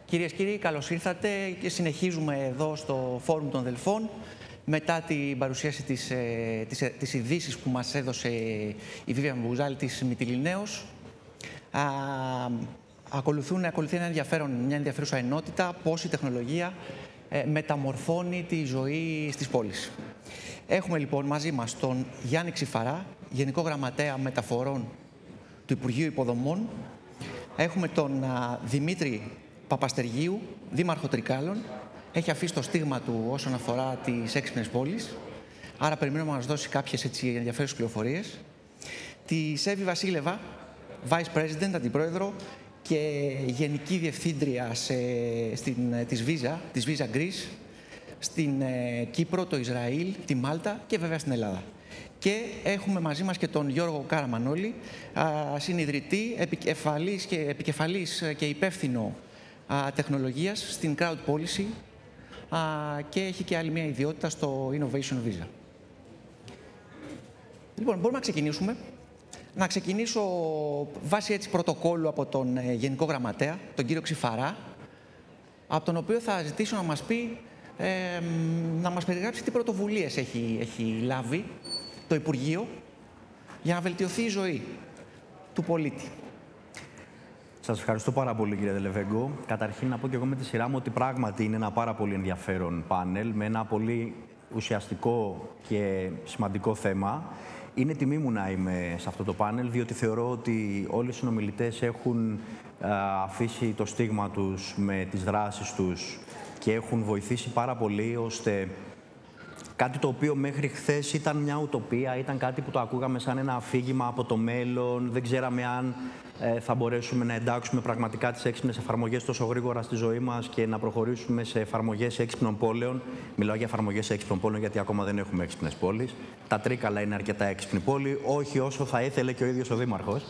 Κυρίες και κύριοι, καλώς ήρθατε και συνεχίζουμε εδώ στο Φόρουμ των Δελφών μετά την παρουσίαση της ειδήσης που μας έδωσε η VII της Μυτιληναίος. Ακολουθεί μια ενδιαφέρουσα ενότητα, πώς η τεχνολογία μεταμορφώνει τη ζωή στις πόλεις. Έχουμε λοιπόν μαζί μας τον Γιάννη Ξιφαρά, Γενικό Γραμματέα Μεταφορών του Υπουργείου Υποδομών. Έχουμε τον Δημήτρη Παπαστεργίου, Δήμαρχο Τρικάλων. Έχει αφήσει το στίγμα του όσον αφορά τις έξυπνες πόλεις. Άρα περιμένουμε να μας δώσει κάποιες ενδιαφέρουσες πληροφορίες. Τη Σέβη Βασίλεβα, Vice President, Αντιπρόεδρο και Γενική Διευθύντρια της VII Greece, στην Κύπρο, το Ισραήλ, τη Μάλτα και βέβαια στην Ελλάδα. Και έχουμε μαζί μας και τον Γιώργο Καραμανόλη, συνιδρυτή, επικεφαλής και υπεύθυνο τεχνολογίας στην Crowdpolicy και έχει και άλλη μια ιδιότητα στο Innovation Visa. Λοιπόν, μπορούμε να ξεκινήσουμε. Να ξεκινήσω βάσει έτσι πρωτοκόλλου από τον Γενικό Γραμματέα, τον κύριο Ξιφαρά, από τον οποίο θα ζητήσω να μας πει, να μας περιγράψει τι πρωτοβουλίες έχει λάβει το Υπουργείο για να βελτιωθεί η ζωή του πολίτη. Σας ευχαριστώ πάρα πολύ, κύριε Delevegos. Καταρχήν, να πω και εγώ με τη σειρά μου ότι πράγματι είναι ένα πάρα πολύ ενδιαφέρον πάνελ με ένα πολύ ουσιαστικό και σημαντικό θέμα. Είναι τιμή μου να είμαι σε αυτό το πάνελ, διότι θεωρώ ότι όλοι οι συνομιλητές έχουν αφήσει το στίγμα τους με τις δράσεις τους και έχουν βοηθήσει πάρα πολύ ώστε κάτι το οποίο μέχρι χθες ήταν μια ουτοπία, ήταν κάτι που το ακούγαμε σαν ένα αφήγημα από το μέλλον, δεν ξέραμε αν θα μπορέσουμε να εντάξουμε πραγματικά τις έξυπνες εφαρμογές τόσο γρήγορα στη ζωή μας και να προχωρήσουμε σε εφαρμογές έξυπνων πόλεων. Μιλάω για εφαρμογές έξυπνων πόλεων γιατί ακόμα δεν έχουμε έξυπνες πόλεις. Τα Τρίκαλα είναι αρκετά έξυπνη πόλη, όχι όσο θα ήθελε και ο ίδιος ο Δήμαρχος.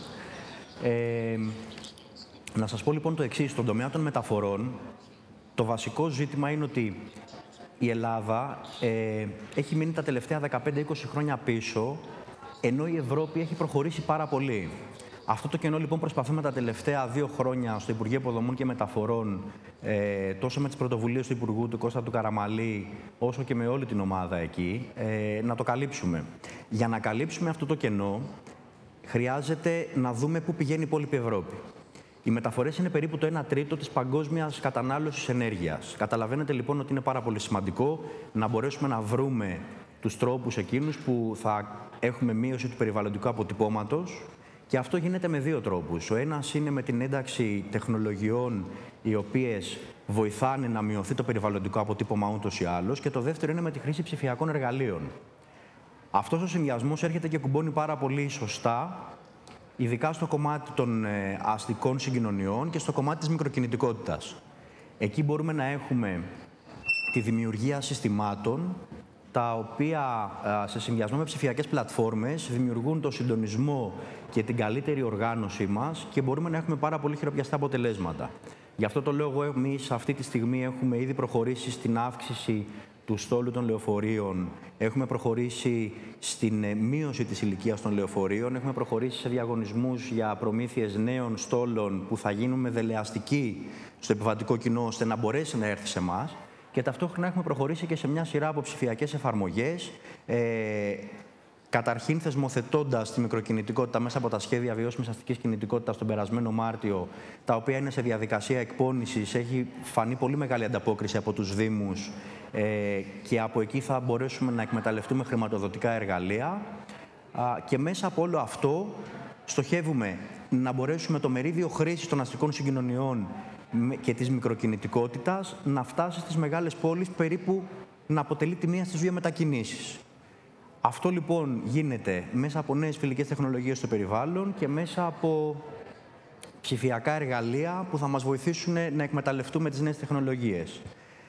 Να σας πω λοιπόν το εξής, στον τομέα των μεταφορών, το βασικό ζήτημα είναι ότι η Ελλάδα έχει μείνει τα τελευταία 15-20 χρόνια πίσω, ενώ η Ευρώπη έχει προχωρήσει πάρα πολύ. Αυτό το κενό λοιπόν προσπαθούμε τα τελευταία 2 χρόνια στο Υπουργείο Υποδομών και Μεταφορών, τόσο με τις πρωτοβουλίες του Υπουργού του Κώστα του Καραμαλή, όσο και με όλη την ομάδα εκεί, να το καλύψουμε. Για να καλύψουμε αυτό το κενό, χρειάζεται να δούμε πού πηγαίνει η υπόλοιπη Ευρώπη. Οι μεταφορές είναι περίπου το 1 τρίτο της παγκόσμιας κατανάλωσης ενέργειας. Καταλαβαίνετε λοιπόν ότι είναι πάρα πολύ σημαντικό να μπορέσουμε να βρούμε τους τρόπους εκείνους που θα έχουμε μείωση του περιβαλλοντικού αποτυπώματος. Και αυτό γίνεται με 2 τρόπους. Ο ένας είναι με την ένταξη τεχνολογιών οι οποίες βοηθάνε να μειωθεί το περιβαλλοντικό αποτύπωμα ούτως ή άλλως. Και το δεύτερο είναι με τη χρήση ψηφιακών εργαλείων. Αυτός ο συνδυασμός έρχεται και κουμπώνει πάρα πολύ σωστά, ειδικά στο κομμάτι των αστικών συγκοινωνιών και στο κομμάτι της μικροκινητικότητας. Εκεί μπορούμε να έχουμε τη δημιουργία συστημάτων, τα οποία σε συνδυασμό με ψηφιακές πλατφόρμες δημιουργούν το συντονισμό και την καλύτερη οργάνωσή μας και μπορούμε να έχουμε πάρα πολύ χειροπιαστά αποτελέσματα. Γι' αυτό το λόγο εμείς αυτή τη στιγμή έχουμε ήδη προχωρήσει στην αύξηση του στόλου των λεωφορείων, έχουμε προχωρήσει στην μείωση της ηλικίας των λεωφορείων, έχουμε προχωρήσει σε διαγωνισμούς για προμήθειες νέων στόλων που θα γίνουμε δελεαστικοί στο επιβατικό κοινό ώστε να μπορέσει να έρθει σε εμάς. Και ταυτόχρονα έχουμε προχωρήσει και σε μια σειρά από ψηφιακές εφαρμογές, καταρχήν θεσμοθετώντας τη μικροκινητικότητα μέσα από τα σχέδια βιώσιμης αστικής κινητικότητας τον περασμένο Μάρτιο, τα οποία είναι σε διαδικασία εκπώνησης. Έχει φανεί πολύ μεγάλη ανταπόκριση από τους Δήμους και από εκεί θα μπορέσουμε να εκμεταλλευτούμε χρηματοδοτικά εργαλεία. Και μέσα από όλο αυτό στοχεύουμε να μπορέσουμε το μερίδιο χρήσης των αστικών συγκοινωνιών και της μικροκινητικότητας να φτάσει στις μεγάλες πόλεις περίπου να αποτελεί τη μία στις 2 μετακινήσεις. Αυτό λοιπόν γίνεται μέσα από νέες φιλικές τεχνολογίες στο περιβάλλον και μέσα από ψηφιακά εργαλεία που θα μας βοηθήσουν να εκμεταλλευτούμε τις νέες τεχνολογίες.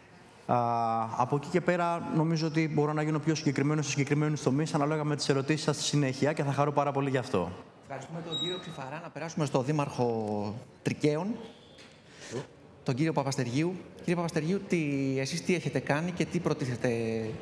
Από εκεί και πέρα νομίζω ότι μπορώ να γίνω πιο συγκεκριμένος σε συγκεκριμένους τομείς ανάλογα με τις ερωτήσεις σας στη συνέχεια και θα χαρώ πάρα πολύ γι' αυτό. Ευχαριστούμε τον κύριο Ξιφαρά. Να περάσουμε στο Δήμαρχο Τρικαίων, τον κύριο Παπαστεργίου. Κύριε Παπαστεργίου, εσείς τι έχετε κάνει και τι προτίθετε,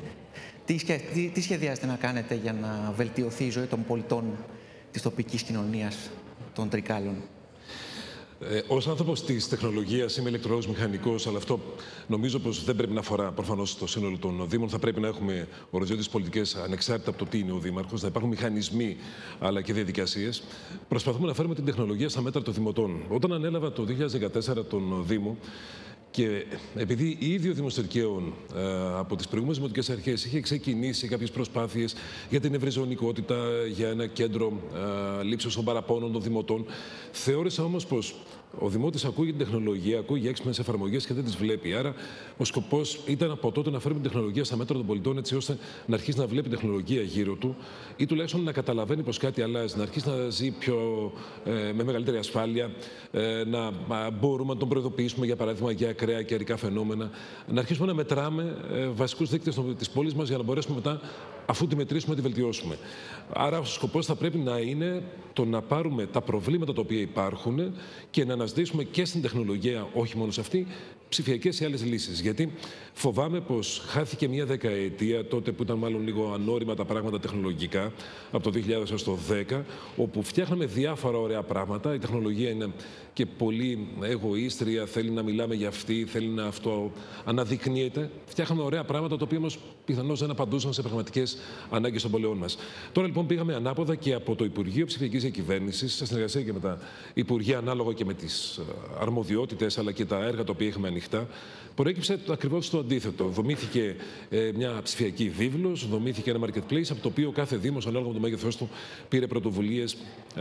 τι σχεδιάζετε να κάνετε για να βελτιωθεί η ζωή των πολιτών της τοπικής κοινωνίας των Τρικάλων? Ως άνθρωπος της τεχνολογίας είμαι ηλεκτρολόγος μηχανικός, αλλά αυτό νομίζω πως δεν πρέπει να αφορά προφανώς το σύνολο των Δήμων. Θα πρέπει να έχουμε οριζόντιες πολιτικές ανεξάρτητα από το τι είναι ο Δήμαρχος, να υπάρχουν μηχανισμοί αλλά και διαδικασίες. Προσπαθούμε να φέρουμε την τεχνολογία στα μέτρα των δημοτών. Όταν ανέλαβα το 2014 τον Δήμο, και επειδή ήδη ο Δήμος Τερκαίων από τις προηγούμενες δημοτικές αρχές είχε ξεκινήσει κάποιες προσπάθειες για την ευρυζωνικότητα, για ένα κέντρο λήψεως των παραπώνων των δημοτών, θεώρησα όμως πως ο Δημότης ακούει την τεχνολογία, ακούει για έξυπνες εφαρμογές και δεν τις βλέπει. Άρα, ο σκοπός ήταν από τότε να φέρουμε την τεχνολογία στα μέτρα των πολιτών, έτσι ώστε να αρχίσει να βλέπει τεχνολογία γύρω του ή τουλάχιστον να καταλαβαίνει πως κάτι αλλάζει, να αρχίσει να ζει με μεγαλύτερη ασφάλεια, να μπορούμε να τον προειδοποιήσουμε, για παράδειγμα, για ακραία καιρικά φαινόμενα, να αρχίσουμε να μετράμε βασικούς δείκτες της πόλης μας για να μπορέσουμε μετά, αφού τη μετρήσουμε, να τη βελτιώσουμε. Άρα, ο σκοπός θα πρέπει να είναι το να πάρουμε τα προβλήματα τα οποία υπάρχουν και να αναζητήσουμε και στην τεχνολογία, όχι μόνο σε αυτή, ψηφιακές ή άλλες λύσεις. Γιατί φοβάμαι πως χάθηκε μια δεκαετία, τότε που ήταν μάλλον λίγο ανώριμα τα πράγματα τεχνολογικά, από το 2000 έως το 2010, όπου φτιάχναμε διάφορα ωραία πράγματα. Η τεχνολογία είναι και πολύ εγωίστρια, θέλει να μιλάμε για αυτή, θέλει να αυτό αναδεικνύεται. Φτιάχναμε ωραία πράγματα, τα οποία όμως πιθανώς δεν απαντούσαν σε πραγματικές ανάγκες των πολεών μας. Τώρα λοιπόν πήγαμε ανάποδα και από το Υπουργείο Ψηφιακής Διακυβέρνησης, σε συνεργασία και με τα Υπουργεία, ανάλογα και με τις αρμοδιότητες αλλά και τα έργα τα οποία είχαμε ανοιχτά, προέκυψε ακριβώς το αντίθετο. Δομήθηκε μια ψηφιακή βίβλος, δομήθηκε ένα marketplace, από το οποίο κάθε Δήμος, ανάλογα με το μέγεθός του, πήρε πρωτοβουλίες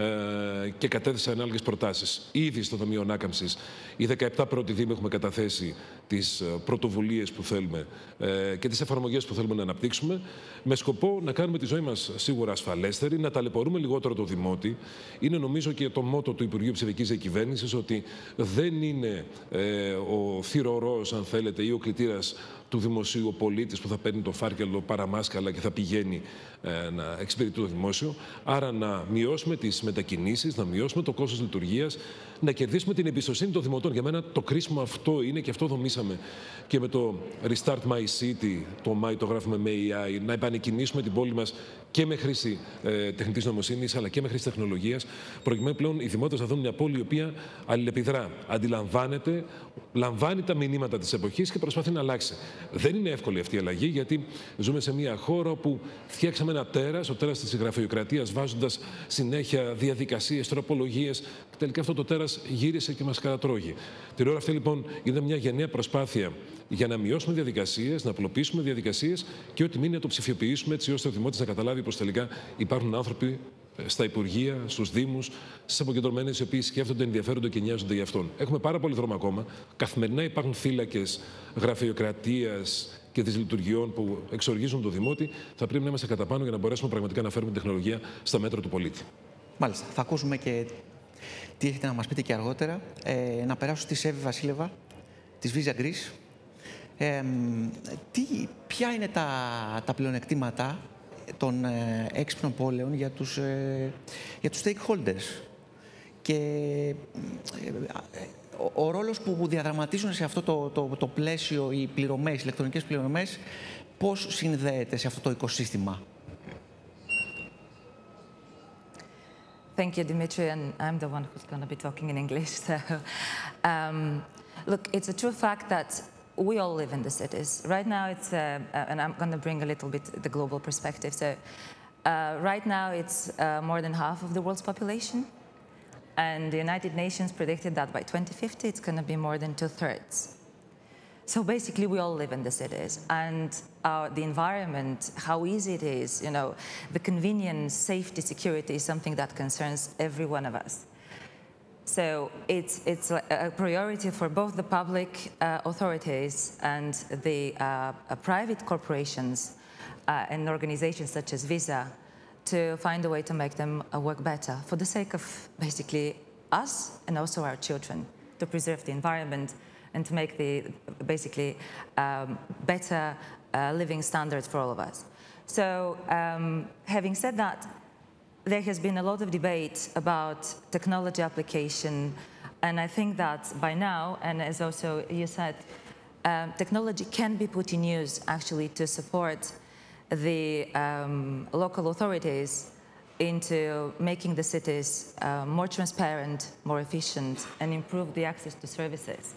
και κατέθεσε ανάλογες προτάσεις. Ήδη στο Ταμείο Ανάκαμψης, οι 17 πρώτοι Δήμοι έχουμε καταθέσει τις πρωτοβουλίες που θέλουμε και τις εφαρμογές που θέλουμε να αναπτύξουμε, με σκοπό να κάνουμε τη ζωή μας σίγουρα ασφαλέστερη, να ταλαιπωρούμε λιγότερο το Δημότη. Είναι νομίζω και το μότο του Υπουργείου Ψηφιακής Διακυβέρνησης ότι δεν είναι ο θυρωρός, αν θέλετε, ή ο κλητήρας του δημοσίου, ο πολίτης που θα παίρνει το φάκελο παραμάσκαλα και θα πηγαίνει να εξυπηρετεί το δημόσιο. Άρα να μειώσουμε τις μετακινήσεις, να μειώσουμε το κόστος λειτουργίας, να κερδίσουμε την εμπιστοσύνη των δημοτών. Για μένα το κρίσιμο αυτό είναι, και αυτό δομήσαμε και με το Restart My City, το My το γράφουμε με AI, να επανεκκινήσουμε την πόλη μας και με χρήση τεχνητής νοημοσύνης αλλά και με χρήση τεχνολογίας, προκειμένου πλέον οι δημότες να δουν μια πόλη η οποία αλληλεπιδρά, αντιλαμβάνεται, λαμβάνει τα μηνύματα της εποχής και προσπαθεί να αλλάξει. Δεν είναι εύκολη αυτή η αλλαγή, γιατί ζούμε σε μια χώρα όπου φτιάξαμε ένα τέρας, ο τέρας της γραφειοκρατίας, βάζοντας συνέχεια διαδικασίες, τροπολογίες. Τελικά αυτό το τέρας γύρισε και μας κατατρώγει. Την ώρα αυτή λοιπόν γίνεται μια γενναία προσπάθεια για να μειώσουμε διαδικασίες, να απλοποιήσουμε διαδικασίες και ό,τι μείνει να το ψηφιοποιήσουμε, έτσι ώστε ο Δημότης να καταλάβει πως τελικά υπάρχουν άνθρωποι στα Υπουργεία, στους Δήμους, στις αποκεντρωμένες, οι οποίοι σκέφτονται, ενδιαφέρονται και νοιάζονται για αυτόν. Έχουμε πάρα πολύ δρόμο ακόμα. Καθημερινά υπάρχουν θύλακες γραφειοκρατίας και της λειτουργιών που εξοργίζουν το Δημότη. Θα πρέπει να είμαστε κατά πάνω για να μπορέσουμε πραγματικά να φέρουμε τεχνολογία στα μέτρα του πολίτη. Μάλιστα. Θα ακούσουμε και τι έχετε να μας πείτε και αργότερα. Να περάσω στη Σέβη Βασίλεβα, της VII Greece. Ποια είναι τα πλεονεκτήματα των έξυπνων πόλεων για τους stakeholders και ο ρόλος που διαδραματίζουν σε αυτό το πλαίσιο οι πληρωμές, οι ηλεκτρονικές πληρωμές, πώς συνδέεται σε αυτό το οικοσύστημα. Thank you, Dimitri, and I'm the one who's going to be talking in English. So, look, it's a true fact that we all live in the cities. Right now, it's, and I'm going to bring a little bit the global perspective. So, right now, it's more than half of the world's population. And the United Nations predicted that by 2050, it's going to be more than 2/3. So basically, we all live in the cities. And the environment, how easy it is, you know, the convenience, safety, security is something that concerns every one of us. So it's a priority for both the public authorities and the private corporations and organizations such as Visa to find a way to make them work better for the sake of basically us and also our children, to preserve the environment and to make the basically better living standards for all of us. So having said that, there has been a lot of debate about technology application, and I think that by now, and as also you said, technology can be put in use actually to support the local authorities into making the cities more transparent, more efficient, and improve the access to services.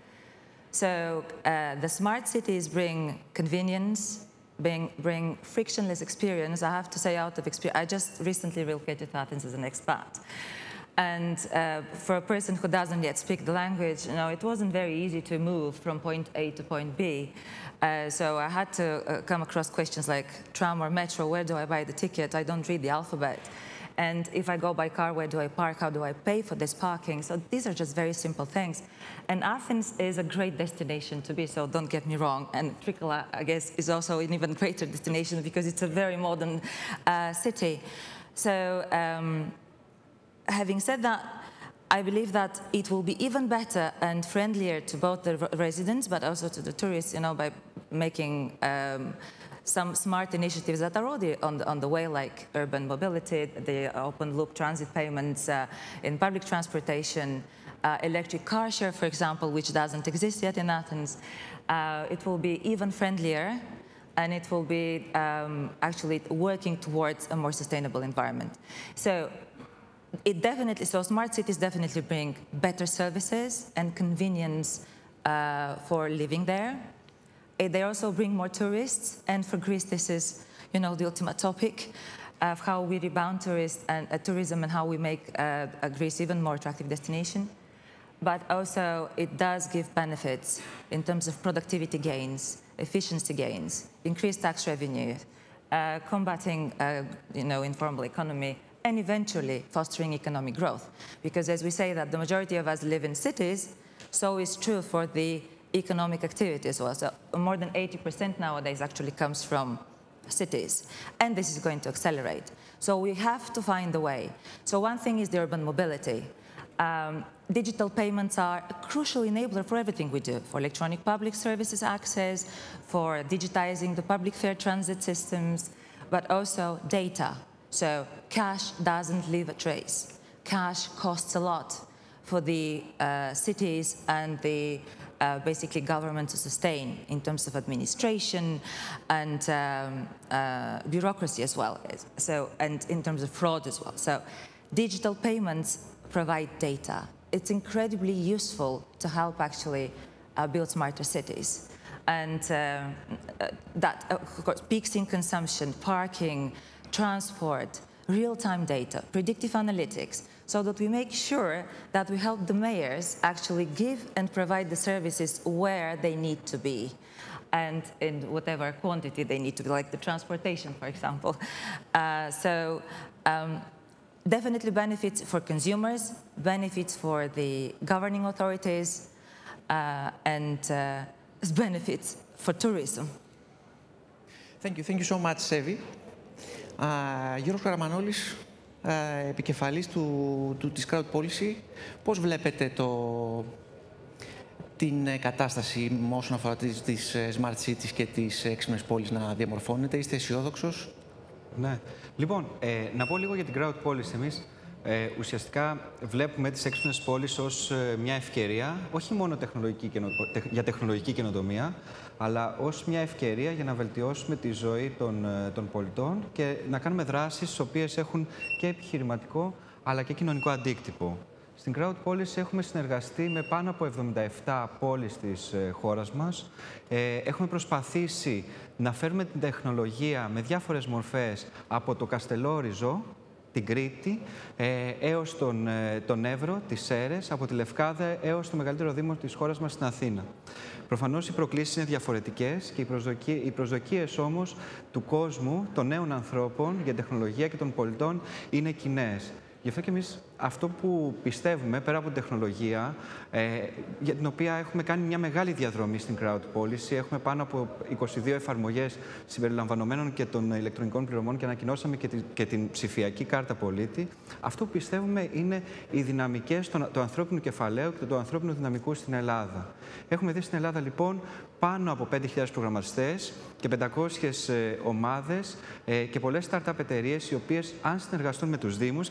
So the smart cities bring convenience, bring frictionless experience. I have to say, out of experience, I just recently relocated to Athens as an expat. And for a person who doesn't yet speak the language, it wasn't very easy to move from point A to point B. So I had to come across questions like tram or metro, where do I buy the ticket? I don't read the alphabet. And if I go by car, where do I park? How do I pay for this parking? So these are just very simple things. And Athens is a great destination to be, so don't get me wrong. And Trikala, I guess, is also an even greater destination because it's a very modern city. So having said that, I believe that it will be even better and friendlier to both the residents, but also to the tourists, by making some smart initiatives that are already on the way, like urban mobility, the open-loop transit payments in public transportation, electric car share, for example, which doesn't exist yet in Athens. It will be even friendlier, and it will be actually working towards a more sustainable environment. So smart cities definitely bring better services and convenience for living there. They also bring more tourists, and for Greece, this is, the ultimate topic of how we rebound tourism and how we make Greece even more attractive destination. But also, it does give benefits in terms of productivity gains, efficiency gains, increased tax revenue, combating, informal economy, and eventually fostering economic growth. Because as we say that the majority of us live in cities, so is true for the economic activity as well. So more than 80% nowadays actually comes from cities. And this is going to accelerate. So we have to find a way. So one thing is the urban mobility. Digital payments are a crucial enabler for everything we do, for electronic public services access, for digitizing the public fair transit systems, but also data. So cash doesn't leave a trace. Cash costs a lot for the cities and the basically government to sustain in terms of administration and bureaucracy as well. So, and in terms of fraud as well. So digital payments provide data. It's incredibly useful to help actually build smarter cities. And that, of course, peaks in consumption, parking, transport, real-time data, predictive analytics, so that we make sure that we help the mayors actually give and provide the services where they need to be and in whatever quantity they need to be, like the transportation, for example. Definitely benefits for consumers, benefits for the governing authorities, and benefits for tourism. Thank you. Thank you so much, Sevi. Γιώργος Καραμανόλης, επικεφαλής της Crowdpolicy. Πώς βλέπετε την κατάσταση όσον αφορά τις smart cities και τις έξυπνες πόλεις να διαμορφώνεται? Είστε αισιόδοξος? Ναι. Λοιπόν, να πω λίγο για την Crowdpolicy. Εμείς ουσιαστικά βλέπουμε τις έξυπνες πόλεις ως μια ευκαιρία, όχι μόνο για τεχνολογική καινοτομία, αλλά ως μια ευκαιρία για να βελτιώσουμε τη ζωή των πολιτών και να κάνουμε δράσεις τις οποίες έχουν και επιχειρηματικό αλλά και κοινωνικό αντίκτυπο. Στην Crowdpolicy έχουμε συνεργαστεί με πάνω από 77 πόλεις της χώρας μας. Έχουμε προσπαθήσει να φέρουμε την τεχνολογία με διάφορες μορφές από το Καστελόριζο, την Κρήτη, έως τον Εύρο, τις Σέρρες, από τη Λευκάδα έως το μεγαλύτερο δήμο της χώρας μας στην Αθήνα. Προφανώς οι προκλήσεις είναι διαφορετικές και οι προσδοκίες όμως του κόσμου, των νέων ανθρώπων για τεχνολογία και των πολιτών είναι κοινές. Γι' αυτό και εμείς αυτό που πιστεύουμε, πέρα από την τεχνολογία, για την οποία έχουμε κάνει μια μεγάλη διαδρομή στην Crowdpolicy, έχουμε πάνω από 22 εφαρμογές συμπεριλαμβανομένων και των ηλεκτρονικών πληρωμών και ανακοινώσαμε και την ψηφιακή κάρτα πολίτη. Αυτό που πιστεύουμε είναι οι δυναμικές του ανθρώπινου κεφαλαίου και του ανθρώπινου δυναμικού στην Ελλάδα. Έχουμε δει στην Ελλάδα, λοιπόν, πάνω από 5.000 προγραμματιστές και 500 ομάδες και πολλές startup εταιρείες, οι οποίες, αν συνεργαστούν με τους Δήμους και γενικά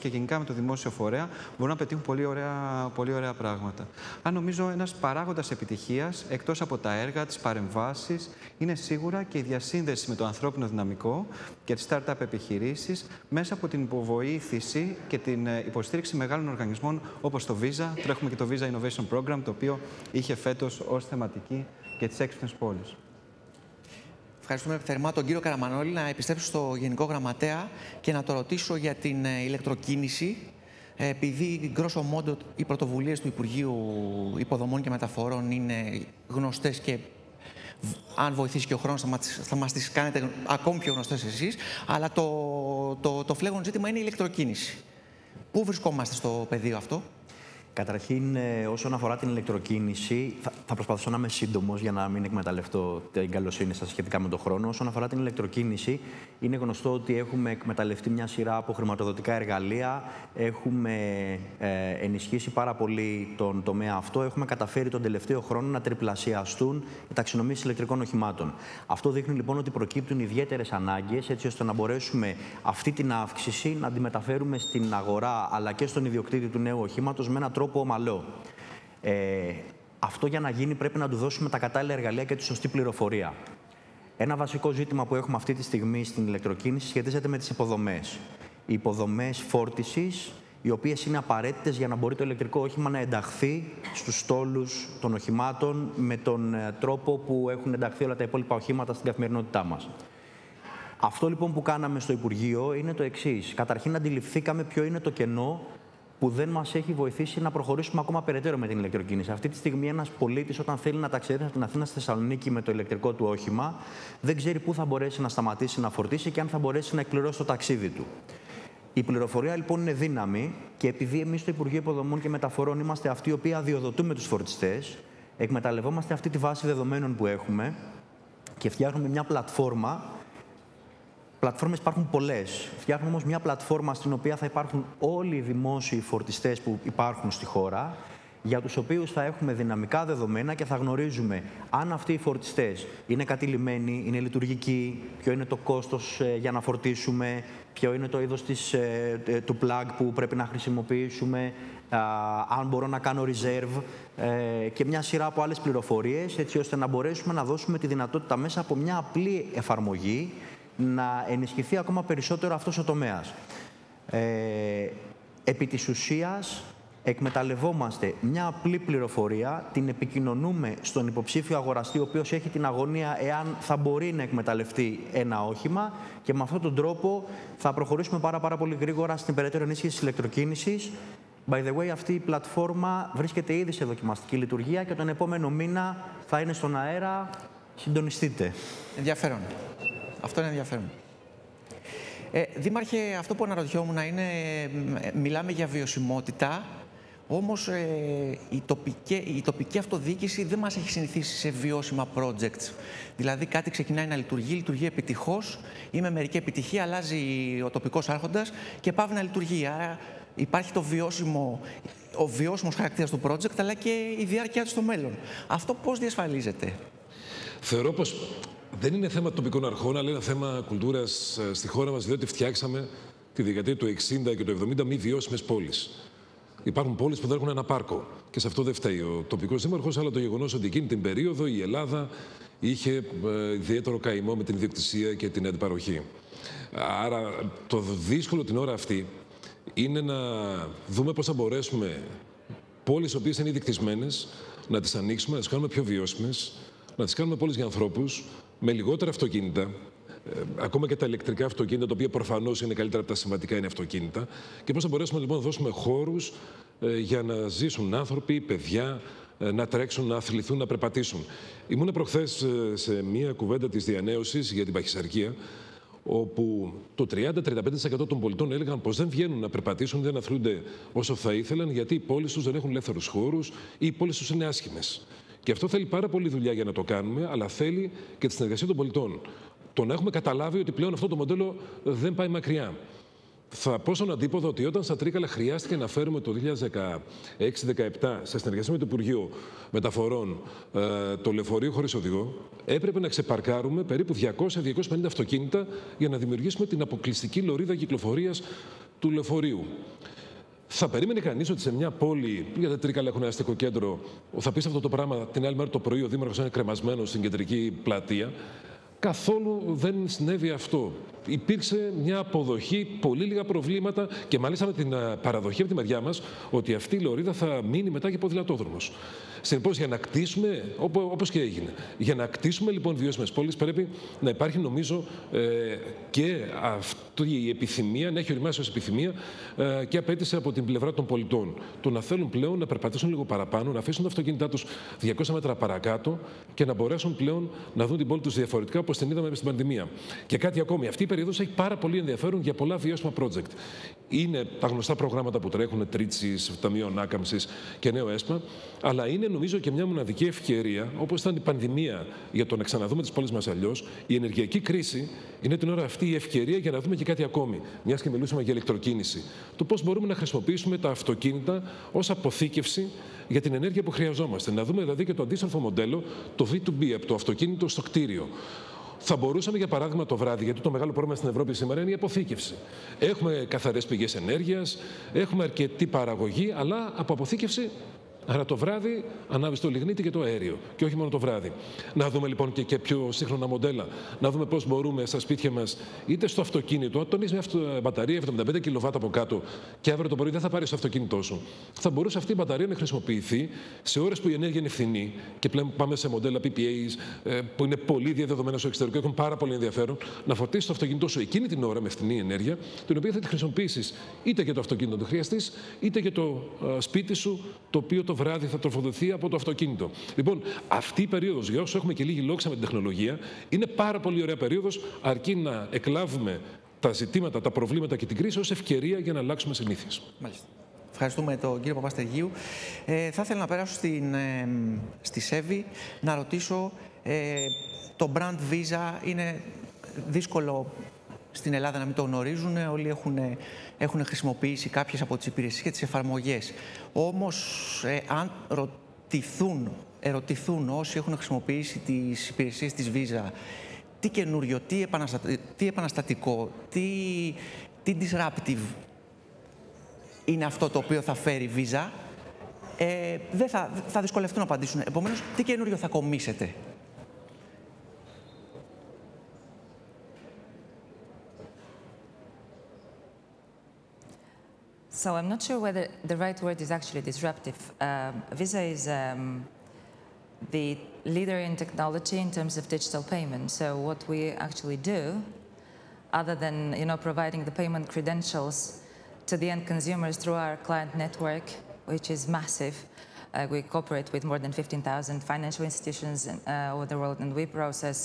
με το δημόσιο φορέα, μπορούν να πετύχουν πολύ ωραία πράγματα. Αν νομίζω ένας παράγοντας επιτυχίας, εκτός από τα έργα, τις παρεμβάσεις, είναι σίγουρα και η διασύνδεση με το ανθρώπινο δυναμικό και τις startup επιχειρήσεις μέσα από την υποβοήθηση και την υποστήριξη μεγάλων οργανισμών όπως το VISA. Τρέχουμε και το VISA Innovation Program, το οποίο είχε φέτος ως θεματική και τις έξυπνες πόλεις. Ευχαριστούμε θερμά τον κύριο Καραμανόλη. Να επιστρέψω στο Γενικό Γραμματέα και να το ρωτήσω για την ηλεκτροκίνηση. Επειδή, grosso modo, οι πρωτοβουλίες του Υπουργείου Υποδομών και Μεταφορών είναι γνωστές και αν βοηθήσει και ο χρόνος θα μας τις κάνετε ακόμη πιο γνωστές εσείς, αλλά το φλέγον ζήτημα είναι η ηλεκτροκίνηση. Πού βρισκόμαστε στο πεδίο αυτό? Καταρχήν, όσον αφορά την ηλεκτροκίνηση, θα προσπαθήσω να είμαι σύντομος για να μην εκμεταλλευτώ την καλοσύνη σας σχετικά με τον χρόνο. Όσον αφορά την ηλεκτροκίνηση, είναι γνωστό ότι έχουμε εκμεταλλευτεί μια σειρά από χρηματοδοτικά εργαλεία, έχουμε ενισχύσει πάρα πολύ τον τομέα αυτό, έχουμε καταφέρει τον τελευταίο χρόνο να τριπλασιαστούν οι ταξινομήσεις ηλεκτρικών οχημάτων. Αυτό δείχνει λοιπόν ότι προκύπτουν ιδιαίτερες ανάγκες, έτσι ώστε να μπορέσουμε αυτή την αύξηση να τη μεταφέρουμε στην αγορά αλλά και στον ιδιοκτήτη του νέου οχήματος με έναν τρόπο ομαλό. Αυτό για να γίνει πρέπει να του δώσουμε τα κατάλληλα εργαλεία και τη σωστή πληροφορία. Ένα βασικό ζήτημα που έχουμε αυτή τη στιγμή στην ηλεκτροκίνηση σχετίζεται με τις υποδομές. Οι υποδομές φόρτισης, οι οποίες είναι απαραίτητες για να μπορεί το ηλεκτρικό όχημα να ενταχθεί στους στόλους των οχημάτων με τον τρόπο που έχουν ενταχθεί όλα τα υπόλοιπα οχήματα στην καθημερινότητά μας. Αυτό λοιπόν που κάναμε στο Υπουργείο είναι το εξής. Καταρχήν αντιληφθήκαμε ποιο είναι το κενό που δεν μας έχει βοηθήσει να προχωρήσουμε ακόμα περαιτέρω με την ηλεκτροκίνηση. Αυτή τη στιγμή, ένας πολίτης, όταν θέλει να ταξιδέψει από την Αθήνα στη Θεσσαλονίκη με το ηλεκτρικό του όχημα, δεν ξέρει πού θα μπορέσει να σταματήσει να φορτίσει και αν θα μπορέσει να εκπληρώσει το ταξίδι του. Η πληροφορία λοιπόν είναι δύναμη και επειδή εμείς στο Υπουργείο Υποδομών και Μεταφορών είμαστε αυτοί οι οποίοι αδειοδοτούμε τους φορτιστές, εκμεταλλευόμαστε αυτή τη βάση δεδομένων που έχουμε και φτιάχνουμε μια πλατφόρμα. Πλατφόρμες υπάρχουν πολλές. Φτιάχνουμε όμως μια πλατφόρμα στην οποία θα υπάρχουν όλοι οι δημόσιοι φορτιστές που υπάρχουν στη χώρα, για τους οποίους θα έχουμε δυναμικά δεδομένα και θα γνωρίζουμε αν αυτοί οι φορτιστές είναι κατηλημμένοι, είναι λειτουργικοί, ποιο είναι το κόστος για να φορτίσουμε, ποιο είναι το είδος του plug που πρέπει να χρησιμοποιήσουμε, αν μπορώ να κάνω reserve και μια σειρά από άλλες πληροφορίες, έτσι ώστε να μπορέσουμε να δώσουμε τη δυνατότητα μέσα από μια απλή εφαρμογή να ενισχυθεί ακόμα περισσότερο αυτός ο τομέας. Επί της ουσίας, εκμεταλλευόμαστε μια απλή πληροφορία, την επικοινωνούμε στον υποψήφιο αγοραστή, ο οποίος έχει την αγωνία εάν θα μπορεί να εκμεταλλευτεί ένα όχημα και με αυτόν τον τρόπο θα προχωρήσουμε πάρα πολύ γρήγορα στην περαιτέρω ενίσχυση της ηλεκτροκίνησης. By the way, αυτή η πλατφόρμα βρίσκεται ήδη σε δοκιμαστική λειτουργία και τον επόμενο μήνα θα είναι στον αέρα. Συντονιστείτε. Ενδιαφέρον. Αυτό είναι ενδιαφέρον. Δήμαρχε, αυτό που αναρωτιόμουν είναι, μιλάμε για βιωσιμότητα, όμως η τοπική αυτοδιοίκηση δεν μας έχει συνηθίσει σε βιώσιμα projects. Δηλαδή κάτι ξεκινάει να λειτουργεί επιτυχώς ή με μερική επιτυχία, αλλάζει ο τοπικός άρχοντας και πάβει να λειτουργεί. Άρα υπάρχει ο βιώσιμος χαρακτήρας του project, αλλά και η διάρκεια του στο μέλλον. Αυτό πώς διασφαλίζεται? Θεωρώ πως δεν είναι θέμα τοπικών αρχών, αλλά είναι θέμα κουλτούρας στη χώρα μας, διότι φτιάξαμε τη δεκαετία του 60 και του 70 μη βιώσιμες πόλεις. Υπάρχουν πόλεις που δεν έχουν ένα πάρκο και σε αυτό δεν φταίει ο τοπικός δήμαρχος, αλλά το γεγονός ότι εκείνη την περίοδο η Ελλάδα είχε ιδιαίτερο καημό με την ιδιοκτησία και την αντιπαροχή. Άρα το δύσκολο την ώρα αυτή είναι να δούμε πώς θα μπορέσουμε πόλεις οι οποίες είναι ήδη κτισμένες να τις ανοίξουμε, να τις κάνουμε πιο βιώσιμες, να τις κάνουμε πόλεις για ανθρώπους, με λιγότερα αυτοκίνητα, ακόμα και τα ηλεκτρικά αυτοκίνητα, τα οποία προφανώς είναι καλύτερα από τα συμβατικά είναι αυτοκίνητα, και πώς θα μπορέσουμε λοιπόν να δώσουμε χώρους για να ζήσουν άνθρωποι, παιδιά, να τρέξουν, να αθληθούν, να περπατήσουν. Ήμουν προχθές σε μια κουβέντα της διανέωσης για την παχυσαρκία, όπου το 30-35% των πολιτών έλεγαν πως δεν βγαίνουν να περπατήσουν, δεν αθλούνται όσο θα ήθελαν, γιατί οι πόλεις τους δεν έχουν ελεύθερους χώρους ή οι πόλεις τους είναι άσχημες. Και αυτό θέλει πάρα πολλή δουλειά για να το κάνουμε, αλλά θέλει και τη συνεργασία των πολιτών. Το να έχουμε καταλάβει ότι πλέον αυτό το μοντέλο δεν πάει μακριά. Θα πω στον αντίποδο ότι όταν στα Τρίκαλα χρειάστηκε να φέρουμε το 2016-2017 σε συνεργασία με το Υπουργείο Μεταφορών το λεωφορείο χωρίς οδηγό, έπρεπε να ξεπαρκάρουμε περίπου 200-250 αυτοκίνητα για να δημιουργήσουμε την αποκλειστική λωρίδα κυκλοφορίας του λεωφορείου. Θα περίμενε κανείς ότι σε μια πόλη, γιατί Τρίκαλα έχουν ένα αστικό κέντρο, θα πεις αυτό το πράγμα την άλλη μέρα το πρωί, ο δήμαρχος είναι κρεμασμένος στην κεντρική πλατεία. Καθόλου δεν συνέβη αυτό. Υπήρξε μια αποδοχή, πολύ λίγα προβλήματα και μάλιστα με την παραδοχή από τη μεριά μας ότι αυτή η λωρίδα θα μείνει μετά και ποδηλατόδρομος. Συνεπώς, για να κτίσουμε, όπως και έγινε, για να κτίσουμε λοιπόν βιώσιμες πόλεις, πρέπει να υπάρχει, νομίζω, και αυτή η επιθυμία, να έχει οριμάσει ως επιθυμία και απέτηση από την πλευρά των πολιτών. Το να θέλουν πλέον να περπατήσουν λίγο παραπάνω, να αφήσουν τα αυτοκίνητά τους 200 μέτρα παρακάτω και να μπορέσουν πλέον να δουν την πόλη τους διαφορετικά, όπως την είδαμε στην πανδημία. Και κάτι ακόμη, αυτή η περίοδος έχει πάρα πολύ ενδιαφέρον για πολλά βιώσιμα project. Είναι τα γνωστά προγράμματα που τρέχουν, Τρίτσης, Ταμείο Ανάκαμψης και Νέο ΕΣΠΑ, αλλά είναι νομίζω και μια μοναδική ευκαιρία, όπως ήταν η πανδημία, για το να ξαναδούμε τις πόλεις μας αλλιώς. Η ενεργειακή κρίση είναι την ώρα αυτή η ευκαιρία για να δούμε και κάτι ακόμη. Μιας και μιλούσαμε για ηλεκτροκίνηση. Το πώς μπορούμε να χρησιμοποιήσουμε τα αυτοκίνητα ως αποθήκευση για την ενέργεια που χρειαζόμαστε. Να δούμε δηλαδή και το αντίστροφο μοντέλο, το V2B, από το αυτοκίνητο στο κτίριο. Θα μπορούσαμε, για παράδειγμα, το βράδυ, γιατί το μεγάλο πρόβλημα στην Ευρώπη σήμερα είναι η αποθήκευση. Έχουμε καθαρές πηγές ενέργειας, έχουμε αρκετή παραγωγή, αλλά από αποθήκευση. Άρα το βράδυ ανάβει το λιγνίτη και το αέριο. Και όχι μόνο το βράδυ. Να δούμε λοιπόν και πιο σύγχρονα μοντέλα. Να δούμε πώς μπορούμε στα σπίτια μας, είτε στο αυτοκίνητο, αν τονίζει μια μπαταρία 75 κιλοβάτ από κάτω και αύριο το πρωί δεν θα πάρει στο αυτοκίνητό σου. Θα μπορούσε αυτή η μπαταρία να χρησιμοποιηθεί σε ώρες που η ενέργεια είναι φθηνή. Και πλέον πάμε σε μοντέλα PPAs που είναι πολύ διαδεδομένα στο εξωτερικό, έχουν πάρα πολύ ενδιαφέρον. Να φορτίσει το αυτοκίνητό σου εκείνη την ώρα με φθηνή ενέργεια, την οποία θα τη χρησιμοποιήσει είτε για το αυτοκίνητο του χρειαστή, είτε για το σπίτι σου, το οποίο το βράδυ θα τροφοδοτηθεί από το αυτοκίνητο. Λοιπόν, αυτή η περίοδος, για όσους έχουμε και λίγη λόξα με την τεχνολογία, είναι πάρα πολύ ωραία περίοδος, αρκεί να εκλάβουμε τα ζητήματα, τα προβλήματα και την κρίση ως ευκαιρία για να αλλάξουμε συνήθειες. Μάλιστα. Ευχαριστούμε τον κύριο Παπαστεργίου. Θα ήθελα να περάσω στη ΣΕΒΗ να ρωτήσω, το brand Visa είναι δύσκολο στην Ελλάδα να μην το γνωρίζουν, όλοι έχουν χρησιμοποιήσει κάποιες από τις υπηρεσίες και τις εφαρμογές. Όμως, αν ερωτηθούν όσοι έχουν χρησιμοποιήσει τις υπηρεσίες της Visa, τι καινούριο, τι επαναστατικό, τι disruptive είναι αυτό το οποίο θα φέρει Visa, δεν θα δυσκολευτούν να απαντήσουν. Επομένως, τι καινούριο θα κομίσετε? So I'm not sure whether the right word is actually disruptive. Visa is the leader in technology in terms of digital payment. So what we actually do, other than providing the payment credentials to the end consumers through our client network, which is massive. We cooperate with more than 15,000 financial institutions over the world, and we process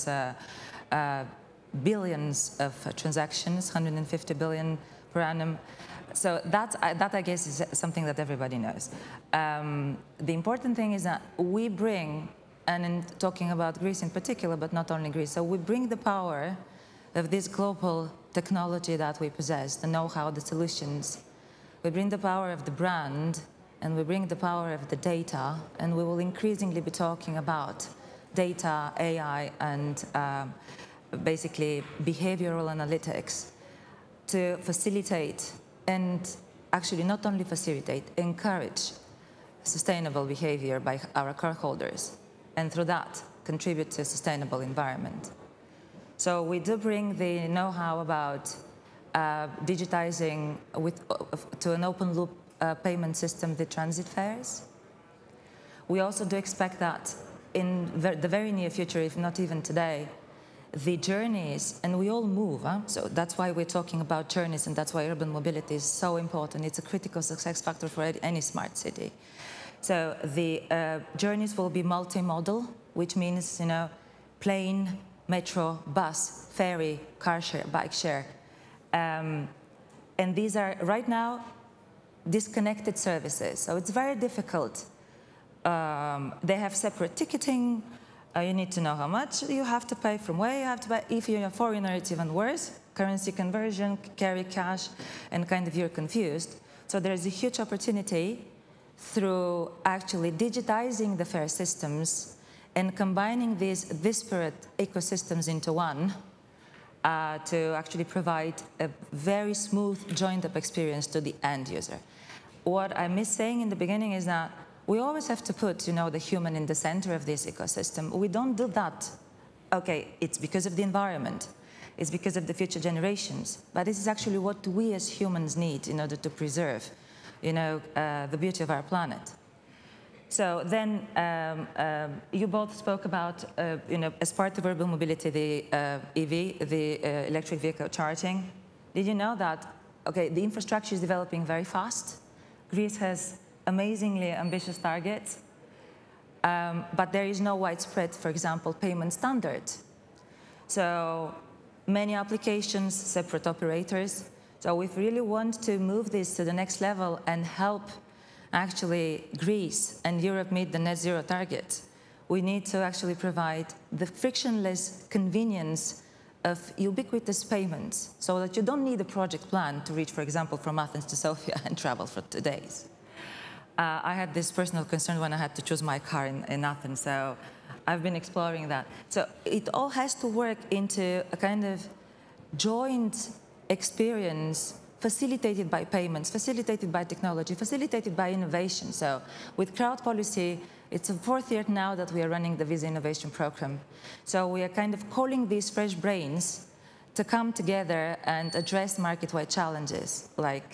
billions of transactions, 150 billion per annum. So that I guess is something that everybody knows. The important thing is that we bring, and in talking about Greece in particular, but not only Greece, so we bring the power of this global technology that we possess, the know-how, the solutions. We bring the power of the brand, and we bring the power of the data, and we will increasingly be talking about data, AI, and basically behavioral analytics to facilitate and actually not only facilitate, encourage sustainable behavior by our cardholders, and through that contribute to a sustainable environment. So we do bring the know-how about digitizing to an open loop payment system the transit fares. We also do expect that in the very near future, if not even today, the journeys, and we all move, so that's why we're talking about journeys, and that's why urban mobility is so important. It's a critical success factor for any smart city. So the journeys will be multimodal, which means, plane, metro, bus, ferry, car share, bike share. And these are, right now, disconnected services. So it's very difficult. They have separate ticketing. You need to know how much you have to pay, from where you have to pay. If you're a foreigner, it's even worse. Currency conversion, carry cash, and kind of you're confused. So there's a huge opportunity through actually digitizing the fare systems and combining these disparate ecosystems into one to actually provide a very smooth joined-up experience to the end user. what I missed saying in the beginning is that we always have to put, the human in the center of this ecosystem. We don't do that. Okay, it's because of the environment. It's because of the future generations. But this is actually what we as humans need in order to preserve, the beauty of our planet. So then you both spoke about, as part of urban mobility, the EV, the electric vehicle charging. Did you know that, the infrastructure is developing very fast. Greece has amazingly ambitious targets, but there is no widespread, for example, payment standard. So many applications, separate operators. So if we really want to move this to the next level and help actually Greece and Europe meet the net zero target, we need to actually provide the frictionless convenience of ubiquitous payments so that you don't need a project plan to reach, for example, from Athens to Sofia and travel for 2 days. I had this personal concern when I had to choose my car in Athens, so I've been exploring that. So it all has to work into a kind of joint experience facilitated by payments, facilitated by technology, facilitated by innovation. So with Crowdpolicy, it's the 4th year now that we are running the VISA Innovation Program. So we are kind of calling these fresh brains to come together and address market-wide challenges, like,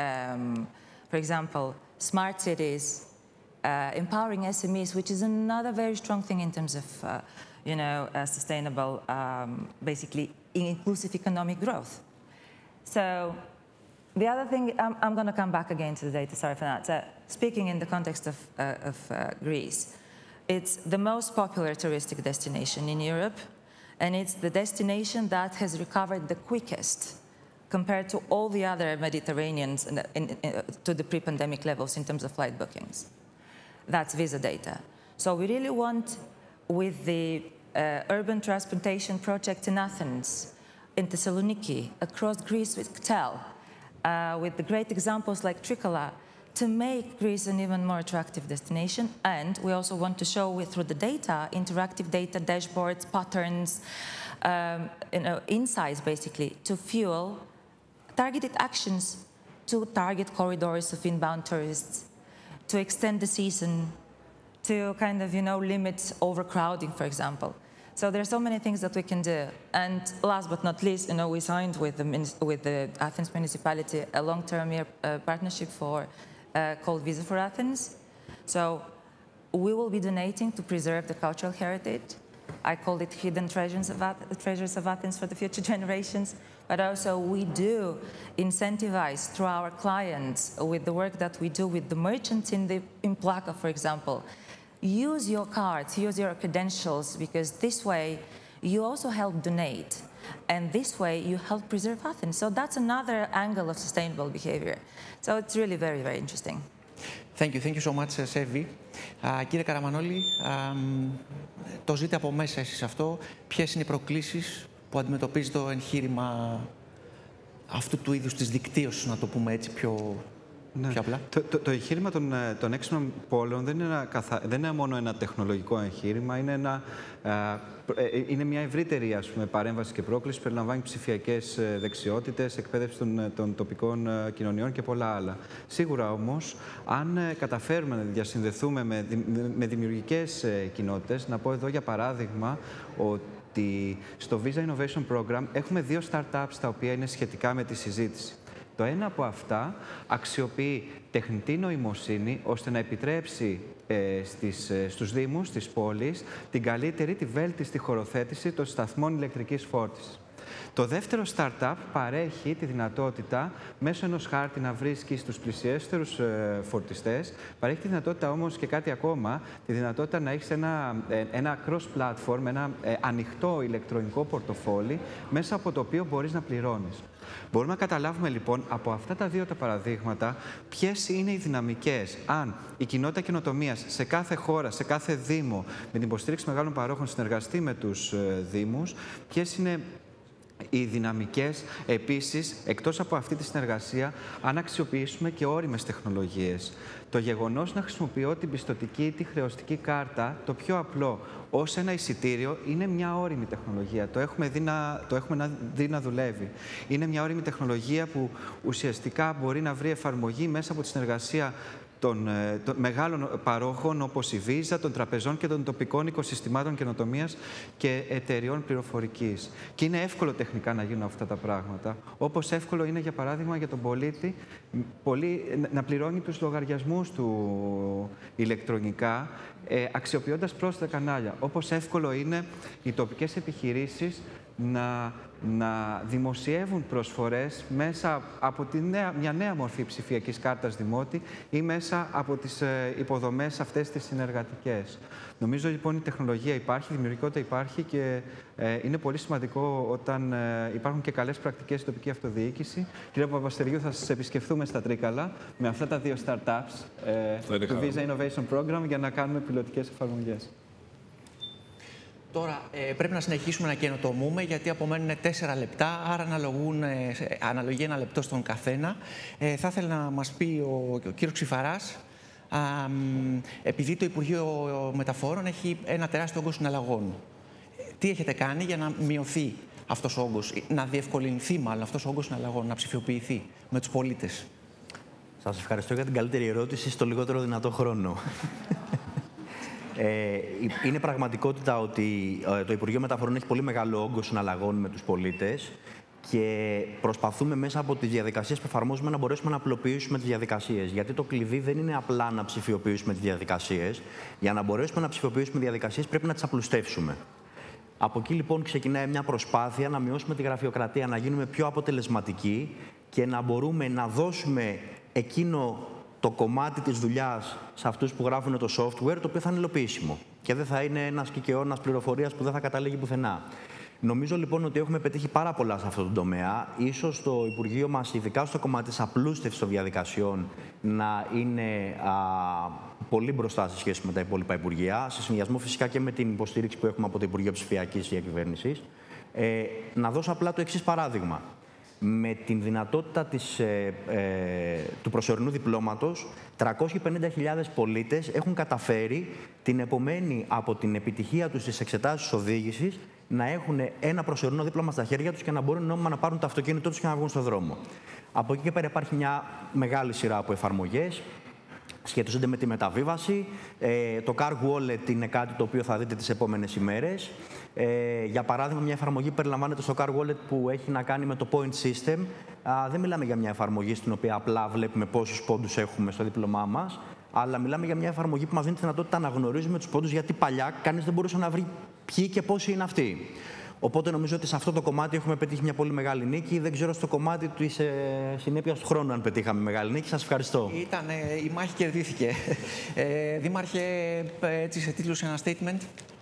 for example, smart cities, empowering SMEs, which is another very strong thing in terms of, sustainable, basically inclusive economic growth. So the other thing, I'm going to come back again to the data, sorry for that. So speaking in the context of Greece, it's the most popular touristic destination in Europe, and it's the destination that has recovered the quickest compared to all the other Mediterraneans to the pre-pandemic levels in terms of flight bookings. That's Visa data. So we really want, with the urban transportation project in Athens, in Thessaloniki, across Greece with KTEL, with the great examples like Trikala, to make Greece an even more attractive destination. And we also want to show through the data, interactive data, dashboards, patterns, insights basically, to fuel targeted actions to target corridors of inbound tourists, to extend the season, to kind of, limit overcrowding, for example. So there are so many things that we can do. And last but not least, we signed with the Athens Municipality a long-term partnership called Visa for Athens. So we will be donating to preserve the cultural heritage. I called it hidden treasures of Athens for the future generations. But also we do incentivize through our clients with the work that we do with the merchants in Plaka, for example. Use your cards, use your credentials, because this way you also help donate. And this way you help preserve Athens. So that's another angle of sustainable behavior. So it's really very, very interesting. Thank you. Thank you so much, Sevi. Κύριε Καραμανόλη, το ζείτε από μέσα εσείς αυτό. Ποιες είναι οι προκλήσεις που αντιμετωπίζει το εγχείρημα αυτού του είδους της δικτύωσης, να το πούμε έτσι πιο απλά? Το εγχείρημα των έξυπνων πόλεων δεν είναι μόνο ένα τεχνολογικό εγχείρημα, είναι μια ευρύτερη παρέμβαση και πρόκληση που περιλαμβάνει ψηφιακές δεξιότητες, εκπαίδευση των τοπικών κοινωνιών και πολλά άλλα. Σίγουρα όμως, αν καταφέρουμε να διασυνδεθούμε με δημιουργικές κοινότητες, να πω εδώ για παράδειγμα ότι στο Visa Innovation Program έχουμε 2 startups τα οποία είναι σχετικά με τη συζήτηση. Το ένα από αυτά αξιοποιεί τεχνητή νοημοσύνη ώστε να επιτρέψει στους δήμους της πόλης την καλύτερη, τη βέλτιστη χωροθέτηση των σταθμών ηλεκτρικής φόρτισης. Το δεύτερο startup παρέχει τη δυνατότητα μέσω ενός χάρτη να βρίσκει στους πλησιέστερους φορτιστές, παρέχει τη δυνατότητα όμως και κάτι ακόμα, τη δυνατότητα να έχεις ένα cross-platform, ένα ανοιχτό ηλεκτρονικό πορτοφόλι μέσα από το οποίο μπορείς να πληρώνεις. Μπορούμε να καταλάβουμε λοιπόν από αυτά τα 2 τα παραδείγματα ποιες είναι οι δυναμικές αν η κοινότητα καινοτομίας σε κάθε χώρα, σε κάθε δήμο, με την υποστήριξη μεγάλων παρόχων συνεργαστεί με τους δήμους, ποιες είναι οι δυναμικές. Επίσης, εκτός από αυτή τη συνεργασία, αν αξιοποιήσουμε και ώριμες τεχνολογίες. Το γεγονός να χρησιμοποιώ την πιστωτική ή τη χρεωστική κάρτα, το πιο απλό, ως ένα εισιτήριο, είναι μια ώριμη τεχνολογία. Το έχουμε δει να δουλεύει. Είναι μια ώριμη τεχνολογία που ουσιαστικά μπορεί να βρει εφαρμογή μέσα από τη συνεργασία των μεγάλων παρόχων όπως η VII, των τραπεζών και των τοπικών οικοσυστημάτων καινοτομίας και εταιριών πληροφορικής. Και είναι εύκολο τεχνικά να γίνουν αυτά τα πράγματα. Όπως εύκολο είναι, για παράδειγμα, για τον πολίτη να πληρώνει τους λογαριασμούς του ηλεκτρονικά, αξιοποιώντας πρόσθετα κανάλια. Όπως εύκολο είναι οι τοπικές επιχειρήσεις να δημοσιεύουν προσφορές μέσα από μια νέα μορφή ψηφιακής κάρτας δημότη ή μέσα από τις υποδομές αυτές τις συνεργατικές. Νομίζω λοιπόν η τεχνολογία υπάρχει, η δημιουργικότητα υπάρχει και είναι πολύ σημαντικό όταν υπάρχουν και καλές πρακτικές στην τοπική αυτοδιοίκηση. Κύριε Παπαστεργίου, θα σας επισκεφθούμε στα Τρίκαλα με αυτά τα δύο startups του VII Innovation Program για να κάνουμε πιλωτικές εφαρμογές. Τώρα πρέπει να συνεχίσουμε να καινοτομούμε, γιατί απομένουν 4 λεπτά, άρα αναλογεί 1 λεπτό στον καθένα. Θα ήθελα να μας πει ο κύριος Xifaras, επειδή το Υπουργείο Μεταφορών έχει ένα τεράστιο όγκο συναλλαγών, τι έχετε κάνει για να μειωθεί αυτός ο όγκος, να διευκολυνθεί μάλλον αυτός ο όγκος συναλλαγών, να ψηφιοποιηθεί με τους πολίτες? Σας ευχαριστώ για την καλύτερη ερώτηση στο λιγότερο δυνατό χρόνο. Είναι πραγματικότητα ότι το Υπουργείο Μεταφορών έχει πολύ μεγάλο όγκο συναλλαγών με τους πολίτες και προσπαθούμε μέσα από τις διαδικασίες που εφαρμόζουμε να μπορέσουμε να απλοποιήσουμε τις διαδικασίες. Γιατί το κλειδί δεν είναι απλά να ψηφιοποιήσουμε τις διαδικασίες. Για να μπορέσουμε να ψηφιοποιήσουμε διαδικασίες πρέπει να τις απλουστεύσουμε. Από εκεί λοιπόν ξεκινάει μια προσπάθεια να μειώσουμε τη γραφειοκρατία, να γίνουμε πιο αποτελεσματικοί και να μπορούμε να δώσουμε εκείνο το κομμάτι της δουλειάς σε αυτούς που γράφουν το software, το οποίο θα είναι υλοποιήσιμο και δεν θα είναι ένας κικαιώνας πληροφορίας που δεν θα καταλήγει πουθενά. Νομίζω λοιπόν ότι έχουμε πετύχει πάρα πολλά σε αυτό το τομέα. Ίσως το Υπουργείο μας, ειδικά στο κομμάτι της απλούστευσης των διαδικασιών, να είναι πολύ μπροστά σε σχέση με τα υπόλοιπα Υπουργεία, σε συνδυασμό φυσικά και με την υποστήριξη που έχουμε από το Υπουργείο Ψηφιακής Διακυβέρνησης. Να δώσω απλά το εξής παράδειγμα. Με την δυνατότητα του προσωρινού διπλώματος, 350.000 πολίτες έχουν καταφέρει την επομένη από την επιτυχία τους στις εξετάσεις οδήγησης να έχουν ένα προσωρινό δίπλωμα στα χέρια τους και να μπορούν νόμιμα να πάρουν το αυτοκίνητό τους και να βγουν στον δρόμο. Από εκεί και πέρα υπάρχει μια μεγάλη σειρά από εφαρμογές. Σχετίζονται με τη μεταβίβαση. Το Car Wallet είναι κάτι το οποίο θα δείτε τις επόμενες ημέρες. Για παράδειγμα, μια εφαρμογή που περιλαμβάνεται στο Car Wallet που έχει να κάνει με το Point System. Δεν μιλάμε για μια εφαρμογή στην οποία απλά βλέπουμε πόσους πόντους έχουμε στο δίπλωμά μας, αλλά μιλάμε για μια εφαρμογή που μας δίνει τη δυνατότητα να γνωρίζουμε τους πόντους, γιατί παλιά κανείς δεν μπορούσε να βρει ποιοι και πόσοι είναι αυτοί. Οπότε νομίζω ότι σε αυτό το κομμάτι έχουμε πετύχει μια πολύ μεγάλη νίκη. Δεν ξέρω στο κομμάτι της συνέπειας του χρόνου αν πετύχαμε μεγάλη νίκη. Σας ευχαριστώ. Η μάχη κερδίθηκε. Δήμαρχε, έτσι σε τίτλους ένα statement.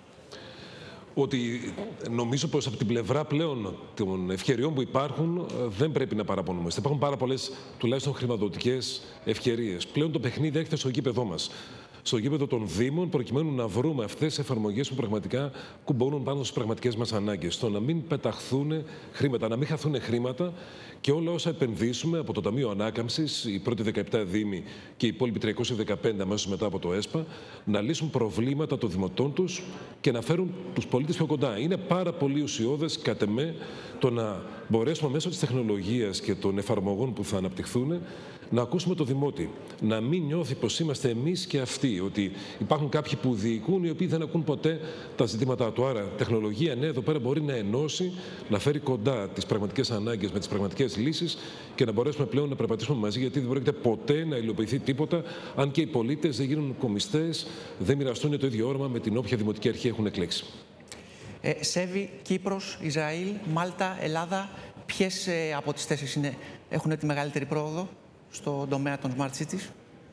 Ότι νομίζω πως από την πλευρά πλέον των ευκαιριών που υπάρχουν δεν πρέπει να παραπονούμαστε. Υπάρχουν πάρα πολλές τουλάχιστον χρηματοδοτικές ευκαιρίες. Πλέον το παιχνίδι έρχεται στο γήπεδό μας. Στο γήπεδο των Δήμων, προκειμένου να βρούμε αυτές τις εφαρμογές που πραγματικά κουμπώνουν πάνω στις πραγματικές μας ανάγκες. Το να μην πεταχθούν χρήματα, να μην χαθούν χρήματα και όλα όσα επενδύσουμε από το Ταμείο Ανάκαμψης, οι πρώτοι 17 Δήμοι και οι υπόλοιποι 315 αμέσως μετά από το ΕΣΠΑ, να λύσουν προβλήματα των δημοτών τους και να φέρουν τους πολίτες πιο κοντά. Είναι πάρα πολύ ουσιώδες, κατ' εμέ, το να μπορέσουμε μέσω της τεχνολογίας και των εφαρμογών που θα αναπτυχθούν να ακούσουμε το δημότη. Να μην νιώθει πως είμαστε εμείς και αυτοί, ότι υπάρχουν κάποιοι που διοικούν οι οποίοι δεν ακούν ποτέ τα ζητήματά του. Άρα, τεχνολογία, ναι, εδώ πέρα μπορεί να ενώσει, να φέρει κοντά τις πραγματικές ανάγκες με τις πραγματικές λύσεις και να μπορέσουμε πλέον να περπατήσουμε μαζί, γιατί δεν πρόκειται ποτέ να υλοποιηθεί τίποτα, αν και οι πολίτες δεν γίνουν κομιστές, δεν μοιραστούν το ίδιο όραμα με την όποια δημοτική αρχή έχουν εκλέξει. Σέβη, Κύπρος, Ισραήλ, Μάλτα, Ελλάδα, ποιες από τις 4 έχουν τη μεγαλύτερη πρόοδο στον τομέα των Smart Cities?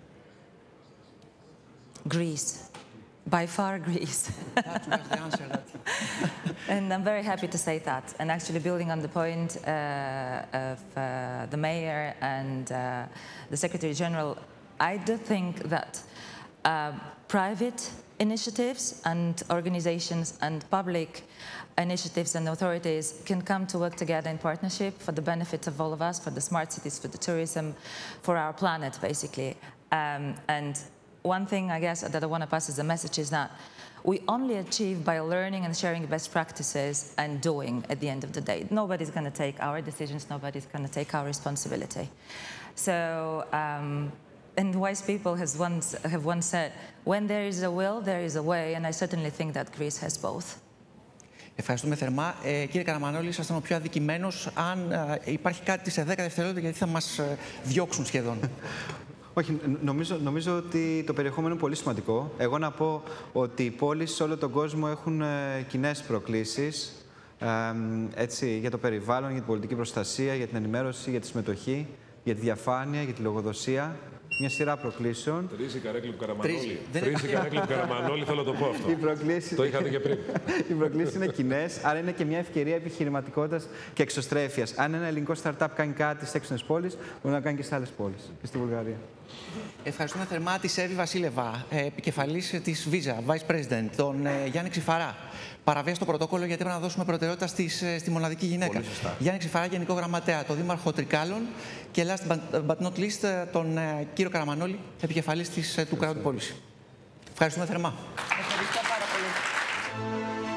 Greece. By far, Greece. That was the answer. And I'm very happy to say that. And actually, building on the point of the mayor and the Secretary General, I do think that private initiatives and organizations and public initiatives and authorities can come to work together in partnership for the benefit of all of us, for the smart cities, for the tourism, for our planet, basically. And one thing, I guess, that I want to pass as a message is that we only achieve by learning and sharing best practices and doing at the end of the day. Nobody's going to take our decisions, nobody's going to take our responsibility. So, and wise people have once said, when there is a will, there is a way, and I certainly think that Greece has both. Ευχαριστούμε θερμά. Κύριε Καραμανόλη, ήσασταν ο πιο αδικημένος. Αν υπάρχει κάτι σε 10 δευτερόλεπτα, γιατί θα μας διώξουν σχεδόν. Όχι, νομίζω ότι το περιεχόμενο είναι πολύ σημαντικό. Εγώ να πω ότι οι πόλεις σε όλο τον κόσμο έχουν κοινές προκλήσεις για το περιβάλλον, για την πολιτική προστασία, για την ενημέρωση, για τη συμμετοχή, για τη διαφάνεια, για τη λογοδοσία. Μια σειρά προκλήσεων. Τρίζει η καρέκλη του Καραμανόλη. Τρίζει η καρέκλη του Καραμανόλη, θέλω να το πω αυτό. Το είχατε και πριν. Οι προκλήσεις είναι κοινές, άρα είναι και μια ευκαιρία επιχειρηματικότητας και εξωστρέφειας. Αν ένα ελληνικό startup κάνει κάτι στις έξινες πόλεις, μπορεί να κάνει και σε άλλες πόλεις, και στη Βουλγαρία. Ευχαριστούμε θερμά τη Σέβη Βασίλεβα, επικεφαλής της VII, Vice President, τον Γιάννη Ξιφαρά. Παραβίασε το πρωτόκολλο γιατί πρέπει να δώσουμε προτεραιότητα στη μοναδική γυναίκα. Γιάννη Ξιφαρά, Γενικό Γραμματέα, τον Δήμαρχο Τρικάλων και last but not least τον κύριο Καραμανόλη, επικεφαλής του Crowdpolicy. Ευχαριστούμε θερμά. Ευχαριστώ πάρα πολύ.